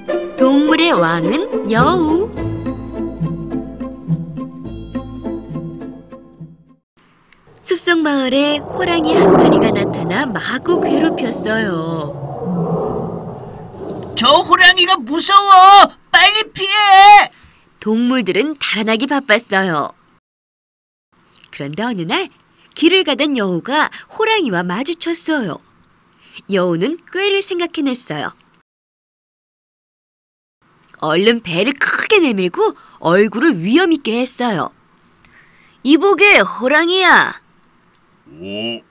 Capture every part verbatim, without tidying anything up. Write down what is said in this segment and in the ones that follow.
동물의 왕은 여우. 숲속 마을에 호랑이 한 마리가 나타나 마구 괴롭혔어요. 저 호랑이가 무서워! 빨리 피해! 동물들은 달아나기 바빴어요. 그런데 어느 날 길을 가던 여우가 호랑이와 마주쳤어요. 여우는 꾀를 생각해냈어요. 얼른 배를 크게 내밀고 얼굴을 위험 있게 했어요. 이보게, 호랑이야. 오,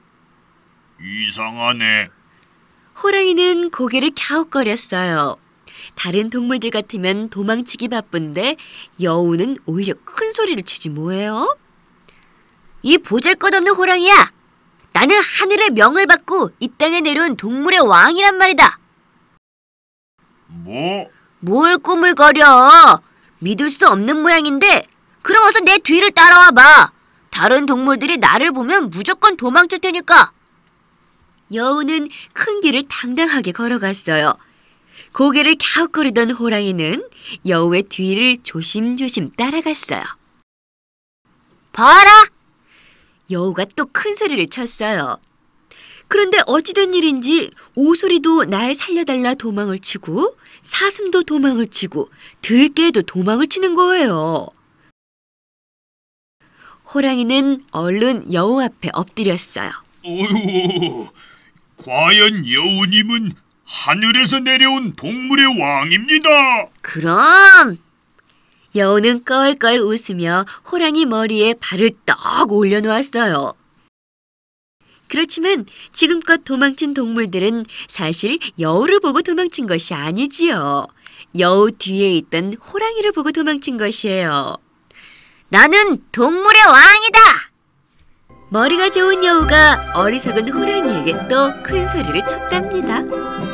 이상하네. 호랑이는 고개를 갸웃거렸어요. 다른 동물들 같으면 도망치기 바쁜데 여우는 오히려 큰 소리를 치지 뭐예요? 이 보잘것없는 호랑이야! 나는 하늘의 명을 받고 이 땅에 내려온 동물의 왕이란 말이다. 뭐? 뭘 꾸물거려? 믿을 수 없는 모양인데 그럼 어서 내 뒤를 따라와 봐. 다른 동물들이 나를 보면 무조건 도망칠 테니까. 여우는 큰 길을 당당하게 걸어갔어요. 고개를 갸웃거리던 호랑이는 여우의 뒤를 조심조심 따라갔어요. 봐라! 여우가 또 큰 소리를 쳤어요. 그런데 어찌된 일인지 오소리도 날 살려달라 도망을 치고 사슴도 도망을 치고 들깨도 도망을 치는 거예요. 호랑이는 얼른 여우 앞에 엎드렸어요. 어휴, 과연 여우님은 하늘에서 내려온 동물의 왕입니다. 그럼! 여우는 껄껄 웃으며 호랑이 머리에 발을 떡 올려놓았어요. 그렇지만 지금껏 도망친 동물들은 사실 여우를 보고 도망친 것이 아니지요. 여우 뒤에 있던 호랑이를 보고 도망친 것이에요. 나는 동물의 왕이다! 머리가 좋은 여우가 어리석은 호랑이에게 또 큰 소리를 쳤답니다.